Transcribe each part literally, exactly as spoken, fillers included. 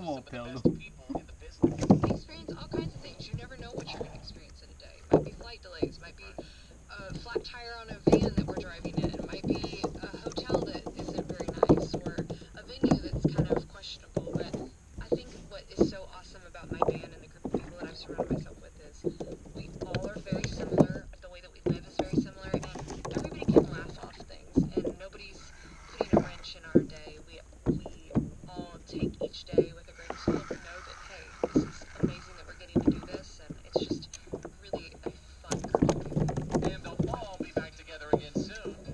some of the best people in the business. They experience all kinds of things. You never know what you're going to experience in a day. It might be flight delays, might be a flat tire on a van that we're driving in, it might be a hotel that isn't very nice, or a venue that's kind of questionable. But I think what is so awesome about my band and the group of people that I've surrounded myself with is we all are very similar. The way that we live is very similar, and everybody can laugh off things, and nobody's putting a wrench in our day. We we all take each day with a grain of salt and know that, hey, this is amazing that we're getting to do this, and it's just really a fun group of people. And they'll all be back together again soon.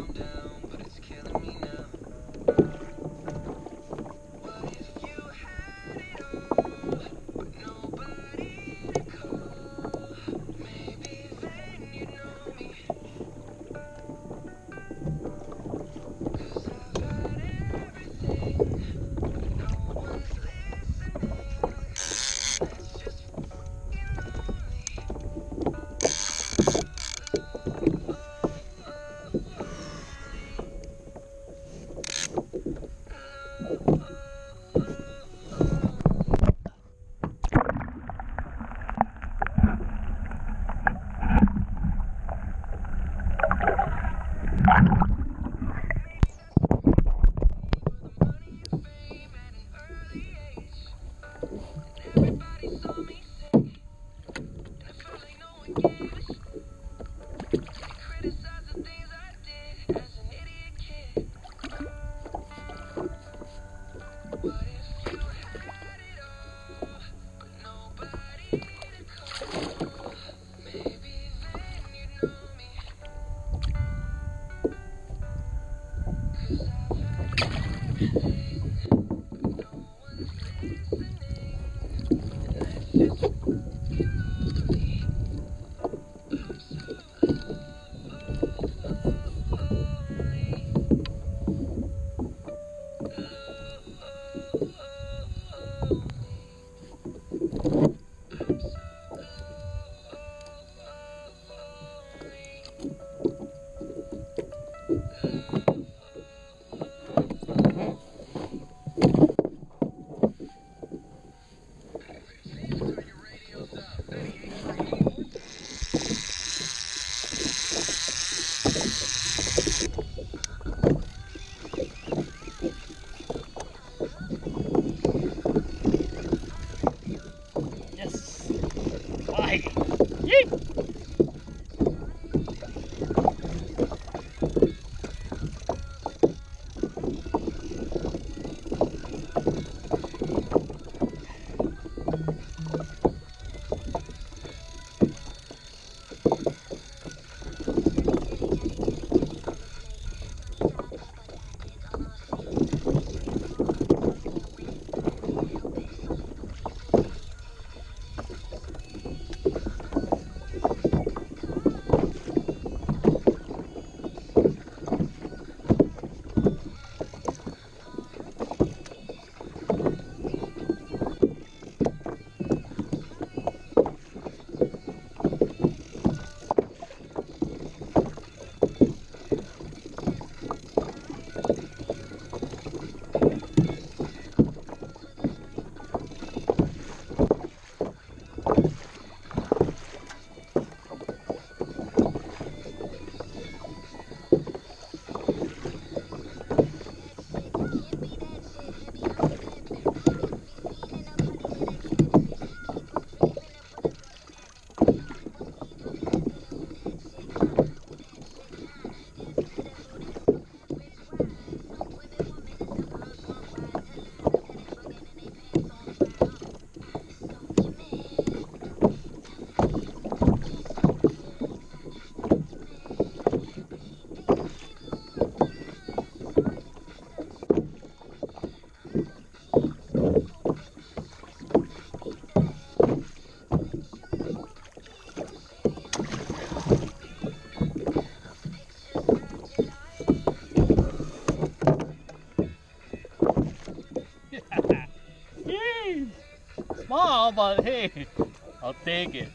Small, but hey, I'll take it.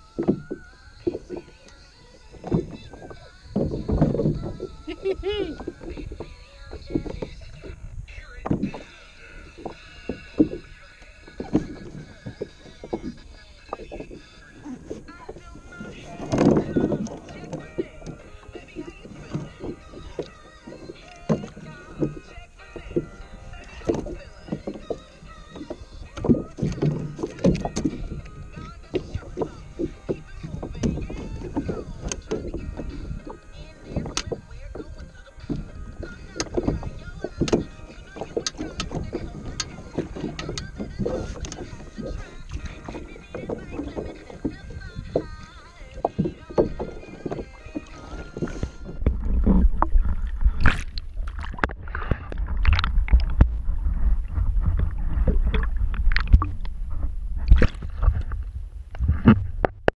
Hee hee hee.